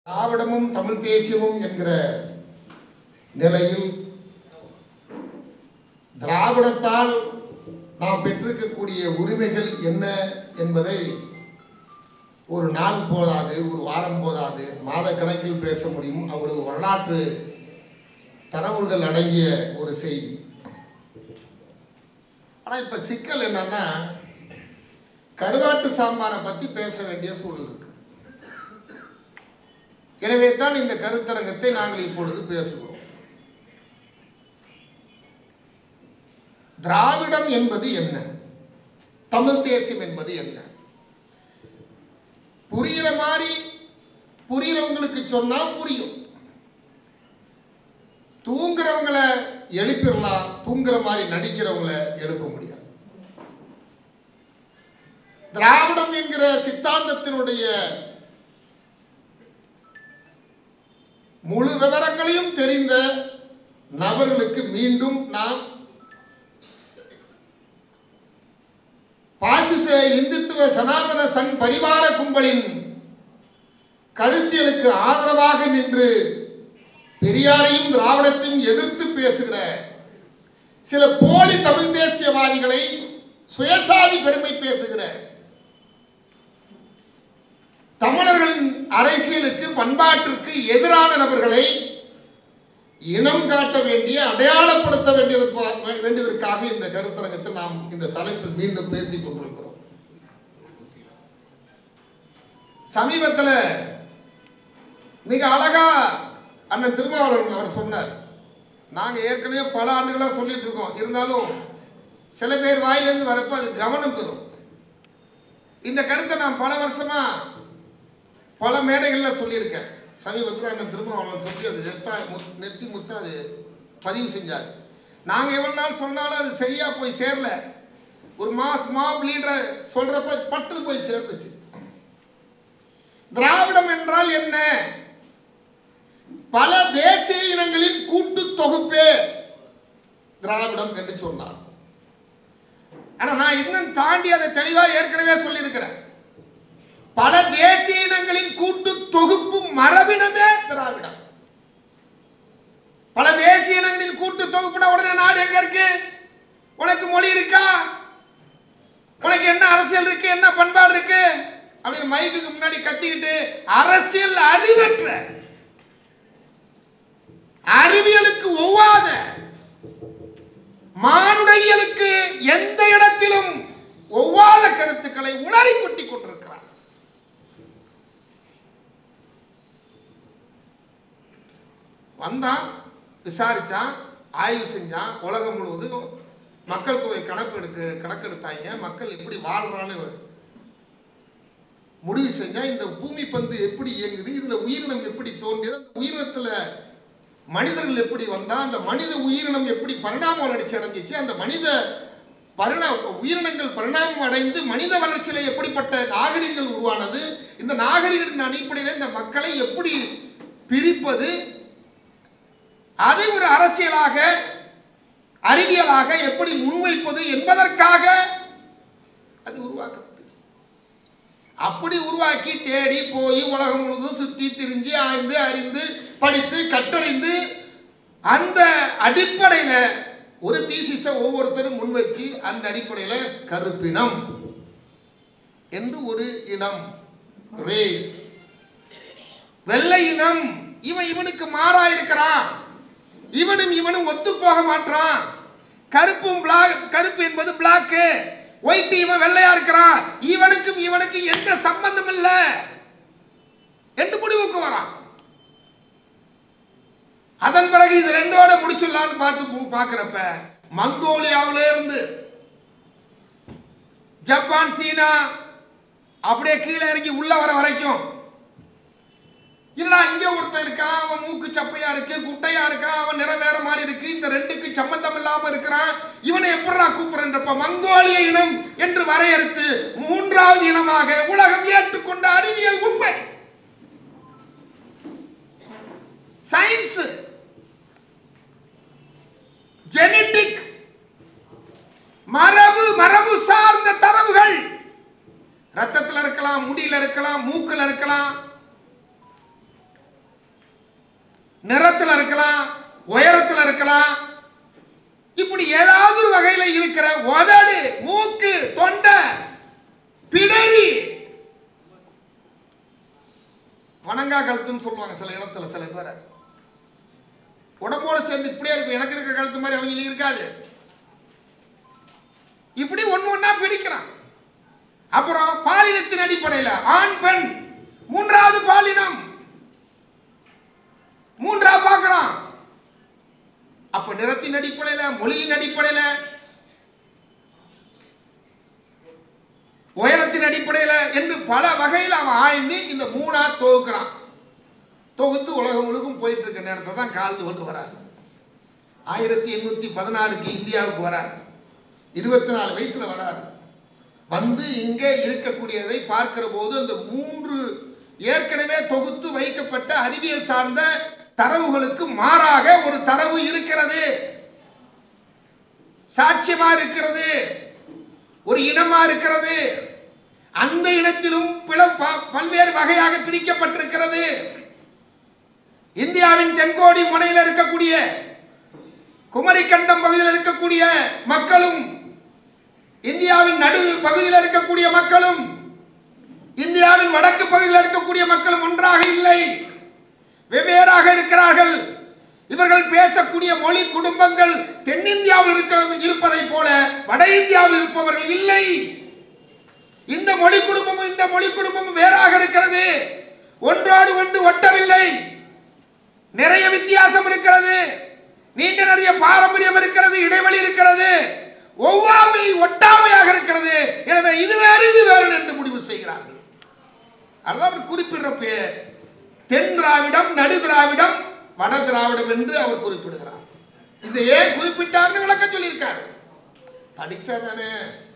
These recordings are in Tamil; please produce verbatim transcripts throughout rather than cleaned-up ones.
திராவிடமும் தமிழ் தேசியமும் என்கிற நிலையில் திராவிடத்தால் நாம் பெற்றிருக்கக்கூடிய உரிமைகள் என்ன என்பதை ஒரு நாள் போதாது, ஒரு வாரம் போதாது, மாத கணக்கில் பேச முடியும். அவ்வளவு வரலாற்று தரவுகள் அடங்கிய ஒரு செய்தி. ஆனால் இப்போ சிக்கல் என்னன்னா, கருவாட்டு சாம்பாரை பற்றி பேச வேண்டிய சூழல் இருக்கு. எனவே தான் இந்த கருத்தரங்கத்தை நாங்கள் இப்பொழுது பேசுகிறோம். திராவிடம் என்பது என்ன, தமிழ் தேசியம் என்பது என்ன, புரிகிற மாதிரி புரிகிறவங்களுக்கு சொன்னா புரியும். தூங்குறவங்களை எழுப்பிடலாம், தூங்குற மாதிரி நடிக்கிறவங்களை எழுப்ப முடியாது. திராவிடம் என்கிற சித்தாந்தத்தினுடைய முழு விவரங்களையும் தெரிந்த நபர்களுக்கு மீண்டும் நாம் பாசிச இந்துத்துவ சனாதன சங் பரிவார கும்பலின் கருத்தியலுக்கு ஆதரவாக நின்று பெரியாரையும் திராவிடத்தையும் எதிர்த்து பேசுகிற சில போலி தமிழ் தேசியவாதிகளை, சுயசாதி பெருமை பேசுகிற தமிழர்களின் அரசியலுக்கு பண்பாட்டிற்கு எதிரான நபர்களை இனம் காட்ட வேண்டிய, அடையாளப்படுத்த வேண்டியதற்காக இந்த கருத்தரங்கத்தை நாம் இந்த தலைப்பில் மீண்டும் பேசிக் கொண்டிருக்கிறோம். சமீபத்தில் மிக அழகா அண்ணன் திருமாவளவன் அவர் சொன்னார். நாங்கள் ஏற்கனவே பல ஆண்டுகளாக சொல்லிட்டு இருக்கோம், இருந்தாலும் சில பேர் வாயிலிருந்து வரப்போ அது கவனம் பெறும். இந்த கருத்தை நான் பல வருஷமா பல மேடைகளில் சொல்லியிருக்கேன். சமீபத்தில் அண்ணன் திருமாவளவன் சொல்லி அது நெத்தா நெத்தி முத்து அது பதிவு செஞ்சார். நாங்கள் எவ்வளோ நாள் சொன்னாலும் அது சரியாக போய் சேரல. ஒரு மாஸ் மாப் லீடர் சொல்றப்ப பட்டு போய் சேர்ந்துச்சு. திராவிடம் என்றால் என்ன? பல தேசிய இனங்களின் கூட்டு தொகுப்பே திராவிடம் என்று சொன்னார். ஆனா நான் இன்னும் தாண்டி அதை தெளிவாக ஏற்கனவே சொல்லியிருக்கிறேன். பல தேசிய இனங்களின் கூட்டு தொகுப்பு மரபினமே திராவிடம். பல தேசிய இனங்களின் கூட்டு தொகுப்புனா உடனே நாடு எங்க இருக்கு? உனக்கு மொழி இருக்கா? உனக்கு என்ன அரசியல் இருக்கு, என்ன பண்பாடு இருக்கு அப்படின்னு மைக்குக்கு முன்னாடி கத்திக்கிட்டு அரசியல் அறிவற்ற, அறிவியலுக்கு ஒவ்வாத, மானுடவியலுக்கு எந்த இடத்திலும் ஒவ்வாத கருத்துக்களை உளறி கொட்டி கொண்டிருக்கிறார். வந்தான், விசாரிச்சான், ஆய்வு செஞ்சான், உலகம் முழுவதும் மக்கள் தொகை கணக்கெடுக்க கணக்கெடுத்தாங்க, மக்கள் எப்படி வாழ்றான்னு முடிவு செஞ்சா, இந்த பூமி பந்து எப்படி இயங்குது, இதுல உயிரினம் எப்படி தோன்றியது, அந்த உயிரினத்துல மனிதர்கள் எப்படி வந்தா, அந்த மனித உயிரினம் எப்படி பரிணாம வளர்ச்சி அடைஞ்சிச்சு, அந்த மனித பரிணா உயிரினங்கள் பரிணாமம் அடைந்து மனித வளர்ச்சியில எப்படிப்பட்ட நாகரிகங்கள் உருவானது, இந்த நாகரிகத்தின் அடிப்படையில் இந்த மக்களை எப்படி பிரிப்பது, அதை ஒரு அரசியலாக அறிவியலாக எப்படி முன்வைப்பது என்பதற்காக அது உருவாக்கப்பட்டுச்சு. அப்படி உருவாக்கி தேடி போய் உலகம் முழுவதும் சுத்தி திரிஞ்சு ஆய்ந்து அறிந்து படித்து கற்றறிந்து அந்த அடிப்படையில ஒரு தீசிஸ ஒவ்வொருத்தரும் முன்வைச்சு அந்த அடிப்படையில கருப்பினம் என்று ஒரு இனம், ரேஸ், வெள்ளை இனம், இவன் இவனுக்கு மாறா இருக்கிறான், இவனும் இவனும் ஒத்து போக மாட்டான், கருப்பும் பிளாக், கருப்பு என்பது பிளாக்கு, ஒயிட் இவன் வெள்ளையா இருக்கிறான், இவனுக்கும் இவனுக்கு எந்த சம்பந்தம் இல்லை என்று முடிவுக்கு வரான். அதன் பிறகு இது ரெண்டோட முடிச்சிடலான்னு பார்த்து பார்க்கிறப்ப மங்கோலியாவில இருந்து ஜப்பான், சீனா அப்படியே கீழே இறங்கி உள்ள வர வரைக்கும் இல்ல இங்க ஒருத்தன் இருக்கான், அவன் மூக்கு சப்பையா இருக்கு, குட்டையா இருக்கான், அவன் நிற வேற மாதிரி இருக்கு, இந்த ரெண்டுக்கு சம்பந்தம் இல்லாம இருக்கிறான், இவனை எப்படா கூப்பிடுறப்ப மங்கோலிய இனம் என்று வரையறுத்து மூன்றாவது இனமாக உலகம் ஏற்றுக்கொண்ட அறிவியல் உண்மை, சயின்ஸ், ஜெனடிக், மரபு மரபு சார்ந்த தரவுகள் ரத்தத்தில் இருக்கலாம், முடியில இருக்கலாம், மூக்கில் இருக்கலாம், நிறத்தில் இருக்கலாம், உயரத்தில் இருக்கலாம், இப்படி ஏதாவது ஒரு வகையில இருக்கிற உதடு, மூக்கு, தொண்டை, பிடரி, வணங்கா கழுத்துன்னு சொல்லுவாங்க சில இடத்துல. சில பேர் உடம்போட சேர்ந்து இப்படியே இருக்கும், எனக்கு இருக்கிற கழுத்து மாதிரி அவங்களுக்கு இருக்காது. இப்படி ஒண்ணு ஒண்ணா பிரிக்கிறான். அப்புறம் பாலினத்தின் அடிப்படையில் ஆண் பெண், மூன்றாவது பாலினம் மூன்றா பார்க்கிறான். அப்ப நிறத்தின் அடிப்படையில், மொழியின் அடிப்படையில், உயரத்தின் அடிப்படையில் என்று பல வகையில் அவன் ஆய்ந்து இந்த மூணா தொகுக்கிறான். தொகுத்து உலகம் முழுக்கும் போயிட்டு இருக்க நேரத்தை தான் கால்டு கொண்டு வரார். ஆயிரத்தி எண்ணூத்தி பதினாறுக்கு இந்தியாவுக்கு வரார். இருபத்தி நாலு வயசுல வரார். வந்து இங்கே இருக்கக்கூடியதை பார்க்கிற போது அந்த மூன்று ஏற்கனவே தொகுத்து வைக்கப்பட்ட அறிவியல் சார்ந்த தரவுகளுக்கு மாறாக ஒரு தரவு இருக்கிறது, சாட்சியமா இருக்கிறது, ஒரு இனமா இருக்கிறது. அந்த இனத்திலும் பல்வேறு வகையாக பிரிக்கப்பட்டிருக்கிறது. இந்தியாவின் தென்கோடி முனையில் இருக்கக்கூடிய குமரி கண்டம் பகுதியில் இருக்கக்கூடிய மக்களும், இந்தியாவின் நடு பகுதியில் இருக்கக்கூடிய மக்களும், இந்தியாவின் வடக்கு பகுதியில் இருக்கக்கூடிய மக்களும் ஒன்றாக இல்லை, வெவ்வேறாக இருக்கிறார்கள். இவர்கள் பேசக்கூடிய மொழி குடும்பங்கள் தென்னிந்தியாவில் இருக்க இருப்பதை போல வட இந்தியாவில் இருப்பவர்கள் இல்லை. இந்த மொழி குடும்பமும் இந்த மொழி குடும்பமும் வேறாக இருக்கிறது, ஒன்றோடு ஒன்று ஒட்டவில்லை, நிறைய வித்தியாசம் இருக்கிறது, நீண்ட நிறைய பாரம்பரியம் இருக்கிறது, இடைவெளி இருக்கிறது, ஒவ்வாமை ஒட்டாமையாக இருக்கிறது. எனவே இது வேறு இது வேறு என்று முடிவு செய்கிறார்கள். அதாவது குறிப்பிடுறப்ப தென் திராவிடம், நடு திராவிடம், வட திராவிடம் என்று அவர் குறிப்பிடுகிறார். இதை ஏன் குறிப்பிட்டார்னு விளக்க சொல்லியிருக்காரு. படிச்சாதானே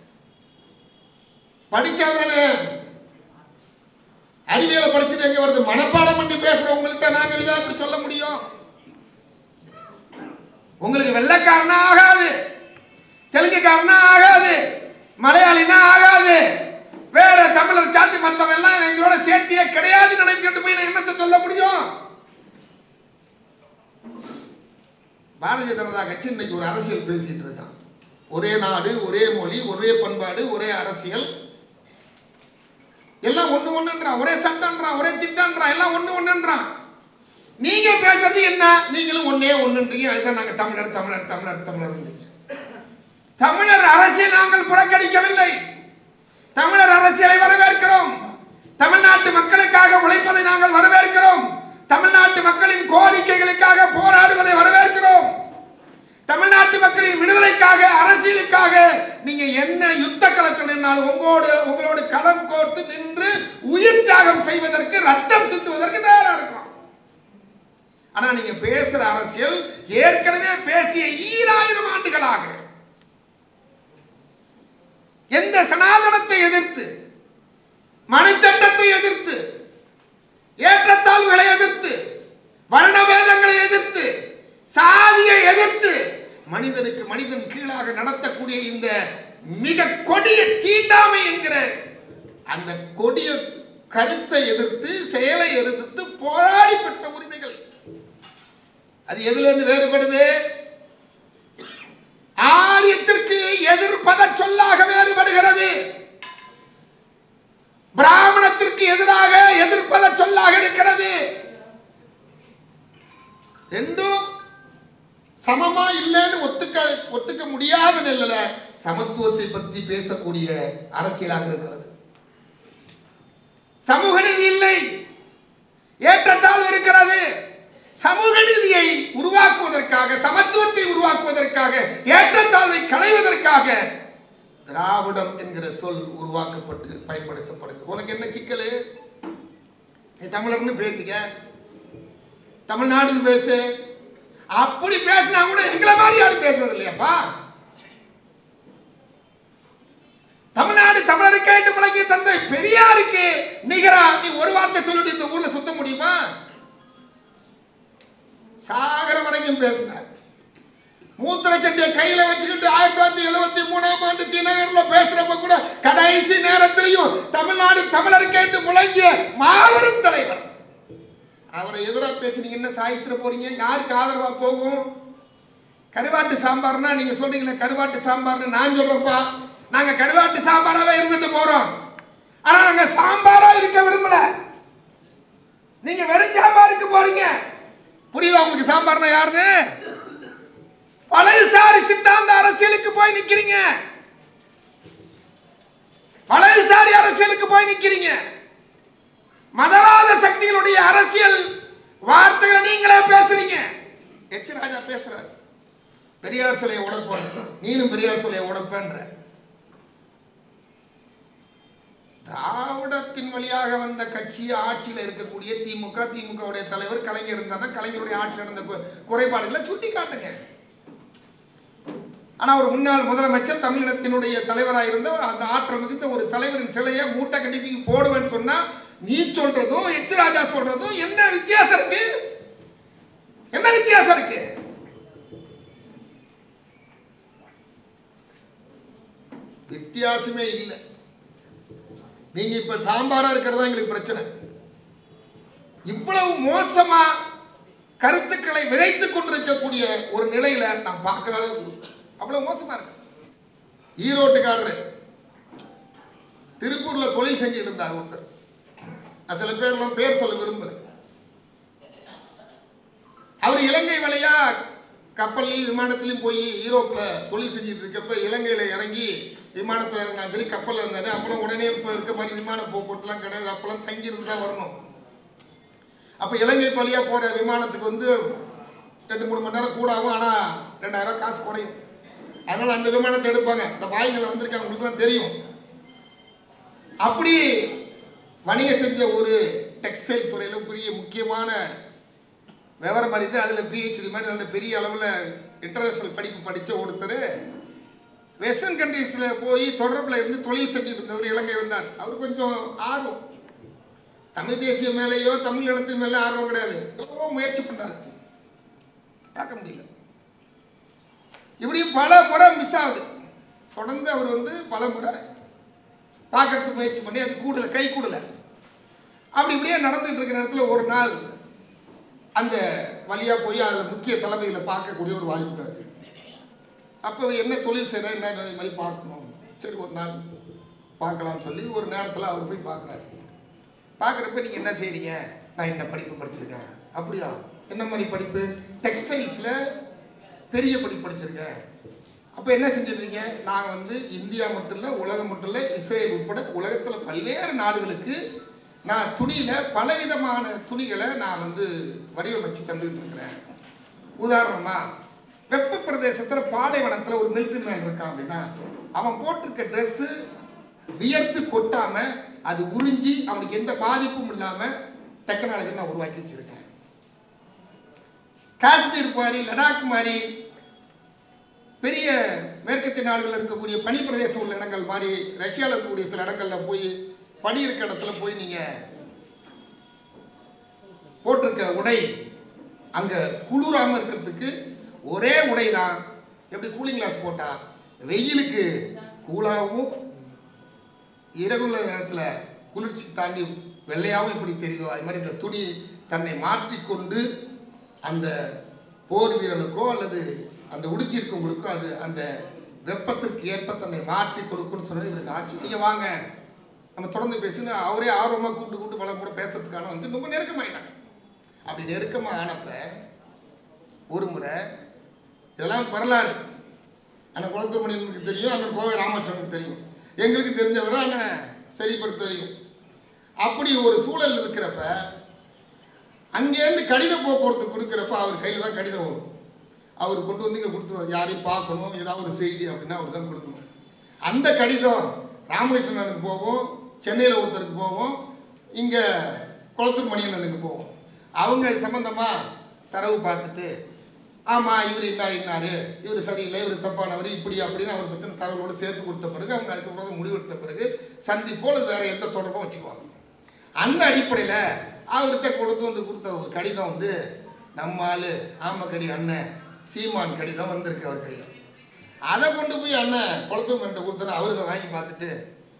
படிச்சாதானே அறிவியலை படிச்சுட்டு எங்க வருது? மனப்பாடம் பண்ணி பேசுறவங்கள்ட்ட நாங்க இதை அப்படி சொல்ல முடியும்? உங்களுக்கு வெள்ளைக்காரனா ஆகாது, தெலுங்குக்காரனா ஆகாது, மலையாளினா ஆகாது, வேற தமிழர் சாத்தி மத்தவன் எல்லாம் எங்களோட சேர்த்தியே கிடையாது நினைக்கிட்டு போய் என்னத்தை சொல்ல முடியும்? பாரதிய ஜனதா கட்சி இன்னைக்கு ஒரு அரசியல் பேசிட்டு இருக்கான். ஒரே நாடு, ஒரே மொழி, ஒரே பண்பாடு, ஒரே அரசியல், எல்லாம் ஒண்ணு ஒண்ணுன்றான், ஒரே சட்டம்ன்றான், ஒரே திட்டம்ன்றான், எல்லாம் ஒண்ணு ஒண்ணுன்றான். நீங்க பேசுறது என்ன? நீங்களும் ஒன்னே ஒண்ணுன்றீங்க. அதுதான் நாங்க தமிழர் தமிழர் தமிழர் தமிழர். தமிழர் அரசியல் நாங்கள் புறக்கணிக்கவில்லை, தமிழர் அரசியலை வரவேற்கிறோம். தமிழ்நாட்டு மக்களுக்காக உழைப்பதை நாங்கள் வரவேற்கிறோம். தமிழ்நாட்டு மக்களின் கோரிக்கைகளுக்காக போராடுவதை வரவேற்கிறோம். தமிழ்நாட்டு மக்களின் விடுதலைக்காக, அரசியலுக்காக நீங்க என்ன யுத்த களத்தில் நின்றாலும் உங்களோடு உங்களோடு களம் கோர்த்து நின்று உயிர் தியாகம் செய்வதற்கு, ரத்தம் சிந்துவதற்கு தயாரா இருக்கிறோம். ஆனா நீங்க பேசுற அரசியல் ஏற்கனவே பேசிய ஈராயிரம் ஆண்டுகளாக எந்த சனாதனத்தை எதிர்த்து, மனுச்சட்டத்தை எதிர்த்து, ஏற்றத்தாழ்வுகளை எதிர்த்து, வர்ணவேதங்களை எதிர்த்து, சாதியை எதிர்த்து, மனிதனுக்கு மனிதன் கீழாக நடத்தக்கூடிய இந்த மிக கொடிய தீண்டாமை என்கிற அந்த கொடிய கருத்தை எதிர்த்து, செயலை எதிர்த்து போராடிப்பட்ட உரிமைகள். அது எதுல இருந்து வேறுபடுது? ஆரியத்திற்கு எதிர்ப்பத சொல்லாக வேறுபடுகிறது, பிராமணத்திற்கு எதிராக எதிர்ப்பத சொல்லாக இருக்கிறது. ரெண்டும் சமமா இல்லைன்னு ஒத்துக்க ஒத்துக்க முடியாத நிலையில சமத்துவத்தை பற்றி பேசக்கூடிய அரசியலாக இருக்கிறது. சமூக நீதி இல்லை, ஏற்றத்தாழ்வு இருக்கிறது. சமூக நீதியை உருவாக்குவதற்காக, சமத்துவத்தை உருவாக்குவதற்காக, ஏற்றத்தாழ்வை களைவதற்காக திராவிடம் என்கிற சொல் உருவாக்கப்பட்டு பயன்படுத்தப்படுது. உனக்கு என்ன சிக்கல்? நீ தமிழர்னு பேசிக்க, தமிழ்நாடுன்னு பேசு. அப்படி பேசினா கூட எங்களை மாதிரி யாரும் பேசுறது இல்லையாப்பா. தமிழ்நாடு தமிழருக்கு என்று முழங்கிய தந்தை பெரியாருக்கு நிகரா நீ ஒரு வார்த்தை சொல்லிட்டு இந்த ஊர்ல சுத்த முடியுமா? சாகர வரைக்கும் பேசினார். மூத்திர சட்டியை கையில வச்சுக்கிட்டு ஆயிரத்தி தொள்ளாயிரத்தி எழுபத்தி மூணாம் ஆண்டு தினகர்ல பேசுறப்ப கூட கடைசி நேரத்திலையும் தமிழ்நாடு தமிழருக்கு என்று முழங்கிய மாபெரும் தலைவர். அவரை எதிராக பேசி என்ன சாதிச்சிட போறீங்க? யாருக்கு ஆதரவா போகும்? கருவாட்டு சாம்பார்னா நீங்க சொல்றீங்களே கருவாட்டு சாம்பார்னு நான் சொல்றப்பா, நாங்க கருவாட்டு சாம்பாராவே இருந்துட்டு போறோம். ஆனா நாங்க சாம்பாரா இருக்க விரும்பல. நீங்க வெறும் சாம்பாருக்கு போறீங்க. புரியுதா உங்களுக்கு சாம்பார்னா யாருன்னு? பழையசாரி சித்தாந்த அரசியலுக்கு போய் நிக்கிறீங்க. பழையசாரி அரசியலுக்கு போய் நிக்கிறீங்க. மதவாத சக்திகளுடைய அரசியல் வார்த்தைகளை நீங்களே பேசுறீங்க. எச் ராஜா பேசுறாரு, பெரியார் சிலையை உடைப்பேன், நீனும் பெரியார் சிலையை உடைப்பேன்ற. திராவிடத்தின் வழியாக வந்த கட்சி ஆட்சியில் இருக்கக்கூடிய திமுக, திமுகவுடைய தலைவர் கலைஞர் இருந்தார். கலைஞருடைய ஆட்சியில் நடந்த குறைபாடுகளை சுட்டி காட்டுங்க. ஆனா ஒரு முன்னாள் முதலமைச்சர் தமிழினத்தினுடைய தலைவராக இருந்த அந்த ஆற்றல் மிகுந்த ஒரு தலைவரின் சிலையை மூட்டை கட்டி போடுவேன்னு சொன்னா நீ சொல்றதும் எச் ராஜா சொல்றதும் என்ன வித்தியாசம் இருக்கு? என்ன வித்தியாசம் இருக்கு? வித்தியாசமே இல்லை. நீங்க இப்ப சாம்பாரா இருக்கிறதா எங்களுக்கு பிரச்சனை. இவ்வளவு மோசமா கருத்துக்களை விதைத்துக் கொண்டிருக்கக்கூடிய ஒரு நிலையில நான் பார்க்காத அவ்வளவு மோசமா இருக்கு. ஈரோட்டுக்காரரு திருப்பூர்ல தொழில் செஞ்சுட்டு இருந்தார் ஒருத்தர். நான் சில பேர்லாம் பேர் சொல்ல விரும்பல. அவர் இலங்கை வழியா கப்பல்லையும் விமானத்திலையும் போய் ஈரோப்ல தொழில் செஞ்சுட்டு இருக்கப்ப இலங்கையில இறங்கி விமானத்தில் இறங்கினா சரி, கப்பலில் இருந்தாரு. அப்பெல்லாம் உடனே இப்போ இருக்க மாதிரி விமான போக்குவரத்துலாம் கிடையாது. அப்பெல்லாம் தங்கி இருந்தா வரணும். அப்போ இலங்கை வழியா போற விமானத்துக்கு வந்து ரெண்டு மூணு மணி நேரம் கூட ஆகும். ஆனா ரெண்டாயிரம் காசு குறையும். அதனால அந்த விமானத்தை எடுப்பாங்க. இந்த வாய்களை வந்திருக்காங்க, உங்களுக்கு தான் தெரியும். அப்படி வணிகம் செஞ்ச ஒரு டெக்ஸ்டைல் துறையில பெரிய முக்கியமான விவரம் அறிந்து அதில் பிஹெச்டி மாதிரி நல்ல பெரிய அளவில் இன்டர்நேஷனல் படிப்பு படித்த ஒருத்தர் வெஸ்டர்ன் கண்ட்ரீஸில் போய் தொடர்பில் இருந்து தொழில் செஞ்சுட்டு இருந்தவர் இலங்கை வந்தார். அவர் கொஞ்சம் ஆர்வம், தமிழ் தேசிய மேலேயோ தமிழ் இடத்தின் மேலே ஆர்வம் கிடையாது. எவ்வளவோ முயற்சி பண்றாரு, பார்க்க முடியல. இப்படி பல முறை மிஸ் ஆகுது. தொடர்ந்து அவர் வந்து பல முறை பார்க்கறதுக்கு முயற்சி பண்ணி அது கூடல, கை கூடல. அப்படி இப்படியே நடந்துட்டு இருக்கிற நேரத்தில் ஒரு நாள் அந்த வழியா போய் அதில் முக்கிய தலைமையில பார்க்கக்கூடிய ஒரு வாய்ப்பு கிடைச்சு. அப்போ என்ன தொழில் செய்யற என்ன மாதிரி பார்க்கணும், சரி ஒரு நாள் பார்க்கலாம்னு சொல்லி ஒரு நேரத்தில் அவர் போய் பார்க்குறாரு. பார்க்குறப்ப நீங்கள் என்ன செய்கிறீங்க? நான் என்ன படிப்பு படிச்சிருக்கேன். அப்படியா, என்ன மாதிரி படிப்பு? டெக்ஸ்டைல்ஸில் பெரிய படிப்பு படிச்சிருக்கேன். அப்போ என்ன செஞ்சிருக்கீங்க? நான் வந்து இந்தியா மட்டும் இல்லை, உலகம் மட்டும் இல்லை, இஸ்ரேல் உட்பட உலகத்தில் பல்வேறு நாடுகளுக்கு நான் துணியில் பலவிதமான துணிகளை நான் வந்து வடிவமைச்சு தந்துக்கிட்டு இருக்கிறேன். உதாரணமாக வெப்ப பிரதேசத்தில் பாலைவனத்தில் ஒரு மிலிட்ரி மேன் இருக்கான் அப்படின்னா அவன் போட்டிருக்க ட்ரெஸ்ஸு வியர்த்து கொட்டாமல் அது உறிஞ்சி அவனுக்கு எந்த பாதிப்பும் இல்லாமல் டெக்னாலஜி நான் உருவாக்கி வச்சிருக்கேன். காஷ்மீர் மாதிரி, லடாக் மாதிரி பெரிய மேற்கத்திய நாடுகளில் இருக்கக்கூடிய பனி பிரதேசம் உள்ள இடங்கள் மாதிரி ரஷ்யாவில் இருக்கக்கூடிய சில இடங்களில் போய் பனி இருக்க இடத்துல போய் நீங்கள் போட்டிருக்க உடை அங்கே குளிராமல் இருக்கிறதுக்கு ஒரே உடை தான். எப்படி கூலிங் கிளாஸ் போட்டால் வெயிலுக்கு கூலாகவும் இரவுல நேரத்தில் குளிர்ச்சி தாண்டி வெள்ளையாகவும் எப்படி தெரியுதோ அது மாதிரி இந்த துணி தன்னை மாற்றிக்கொண்டு அந்த போர் வீரனுக்கோ அல்லது அந்த உடுத்தி இருக்கவங்களுக்கோ அது அந்த வெப்பத்திற்கு ஏற்ப தன்னை மாற்றி கொடுக்குன்னு சொன்னது இவருக்கு ஆச்சு. நீங்கள் வாங்க நம்ம தொடர்ந்து பேசுன்னு அவரே ஆர்வமாக கூப்பிட்டு கூப்பிட்டு பல கூட பேசுறதுக்கான வந்து ரொம்ப நெருக்கமாயிட்டாங்க. அப்படி நெருக்கமாக ஆனப்ப ஒரு முறை இதெல்லாம் வரலாறு அண்ணன் குளத்தூர்மணியனுக்கு தெரியும், அண்ணன் கோவை ராமச்சந்திரனுக்கு தெரியும், எங்களுக்கு தெரிஞ்சவரை அண்ணன் சரிப்படுத்த தெரியும். அப்படி ஒரு சூழல் இருக்கிறப்ப அங்கேருந்து கடித போக்குவரத்து கொடுக்குறப்ப அவர் கையில் தான் கடிதம் வரும். அவர் கொண்டு வந்து இங்கே கொடுத்துருவார். யாரையும் பார்க்கணும், ஏதாவது ஒரு செய்தி அப்படின்னா அவர் தான் கொடுக்கணும். அந்த கடிதம் ராமகிருஷ்ணனுக்கு போவோம், சென்னையில் ஒருத்தருக்கு போவோம், இங்கே குளத்தூர் மணியண்ணனுக்கு போவோம். அவங்க சம்பந்தமாக தரவு பார்த்துட்டு ஆமாம் இவர் இன்னார் இன்னார், இவர் சரியில்லை, இவர் தப்பானவர், இப்படி அப்படின்னு அவர் பற்றின தகவலோடு சேர்த்து கொடுத்த பிறகு அவங்க அதுக்கப்புறம் முடிவெடுத்த பிறகு சந்திப்போல் வேறு எந்த தொடர்பும் வச்சுக்குவாங்க. அந்த அடிப்படையில் அவர்கிட்ட கொடுத்து வந்து கொடுத்த ஒரு கடிதம் வந்து நம்மால் ஆமக்கரி அண்ணன் சீமான் கடிதம் வந்திருக்கு அவர் கையில். அதை கொண்டு போய் அண்ணன் குளத்தூர் மணிட்ட கொடுத்தோன்னா அவர் இதை வாங்கி பார்த்துட்டு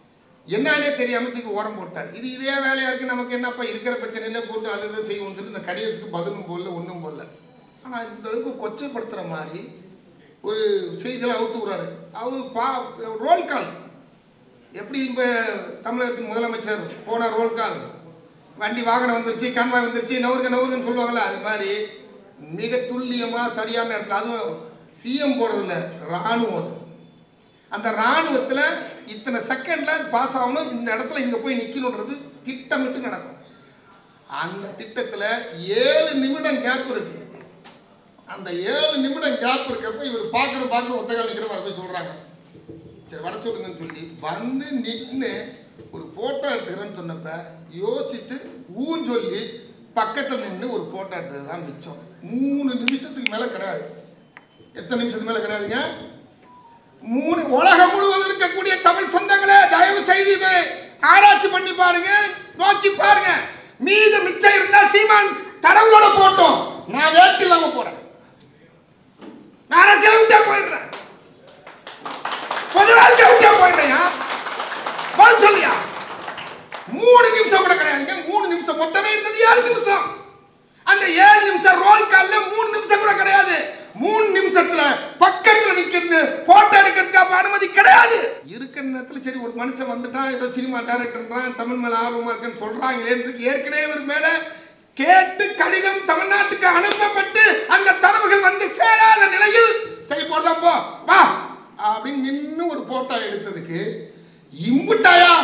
என்னன்னே தெரியாம தூக்கி ஓரம் போட்டார். இது இதே வேலையா இருக்கு, நமக்கு என்னப்பா இருக்கிற பிரச்சனையில போட்டு அது இதை செய்வோம்னு சொல்லிட்டு இந்த கடிதத்துக்கு பதிலும் போடல, ஒன்றும் போடல. ஆனால் இந்த அளவுக்கு கொச்சைப்படுத்துற மாதிரி ஒரு செய்தியெல்லாம் அவுத்து விடுறாரு. அவரு பா ரோல் கால் எப்படி இப்போ தமிழகத்தின் முதலமைச்சர் போன ரோல் கால் வண்டி வாகனம் வந்துருச்சு, கண்வாய் வந்துருச்சு, நவருக நவருகன்னு சொல்லுவாங்கல்ல, அது மாதிரி மிக துல்லியமாக சரியான இடத்துல, அதுவும் சிஎம் போகிறதில்ல, இராணுவம். அது அந்த இராணுவத்தில் இத்தனை செகண்டில் பாஸ் ஆகணும், இந்த இடத்துல இங்கே போய் நிற்கணுன்றது திட்டமிட்டு நடக்கும். அந்த திட்டத்தில் ஏழு நிமிடம் கேப் இருக்கு. அந்த ஏழு நிமிடம் கேப் இருக்கப்ப இவர் பார்க்கணும் பார்க்கணும் ஒத்தகால் நிற்கிறப்ப அதை போய் சொல்கிறாங்க, சரி வர சொல்லுங்கன்னு சொல்லி வந்து நின்று ஒரு ஃபோட்டோ எடுத்துக்கிறேன்னு சொன்னப்ப யோசிச்சுட்டு ஊன்னு சொல்லி பக்கத்தில் நின்று ஒரு ஃபோட்டோ எடுத்தது தான் மிச்சம். மூணு நிமிஷத்துக்கு மேலே கிடையாது. எத்தனை நிமிஷத்துக்கு மேலே கிடையாதுங்க? மூணு. உலகம் முழுவதும் இருக்கக்கூடிய தமிழ் சொந்தங்களே, தயவு செய்து இதை ஆராய்ச்சி பண்ணி பாருங்க, நோக்கி பாருங்க. மீது மிச்சம் இருந்தா சீமான் தரவுகளோட போட்டோம், நான் வேட்டு இல்லாம போறேன், நான் அரசியல் விட்டே போயிடுறேன், பொது வாழ்க்கை விட்டே போயிடுறேன். சொல்லியா மூணு நிமிஷம் கூட கிடையாதுங்க. மூணு நிமிஷம் மொத்தமே இருந்தது ஏழு நிமிஷம். அந்த ஏழு நிமிஷம் ரோல் கால்ல மூணு நிமிஷம் கூட கிடையாது. மூணு நிமிஷத்துல பக்கத்துல நிக்கிறது போட்டோ எடுக்கிறதுக்கு அனுமதி கிடையாது. இருக்கிற நேரத்துல சரி ஒரு மனுஷன் வந்துட்டான், ஏதோ சினிமா டைரக்டர்ன்றான், தமிழ் மேல ஆர்வமா இருக்குன்னு சொல்றாங்களே, ஏற்கனவே ஒரு மேல கேட்டு கடிதம் தமிழ்நாட்டுக்கு அனுப்பப்பட்டு அந்த தரவுகள் வந்து சேராத நிலையில் சரி போடுதான் போ வா அப்படின்னு நின்று ஒரு போட்டோ எடுத்ததுக்கு இம்புட்டாயா